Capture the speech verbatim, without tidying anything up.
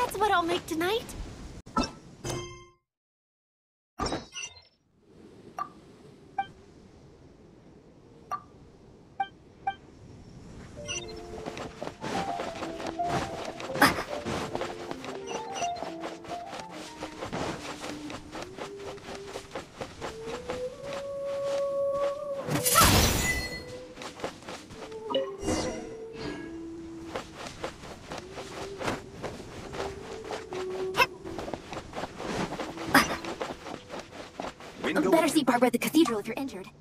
That's what I'll make tonight. Better see Barbara at the cathedral if you're injured.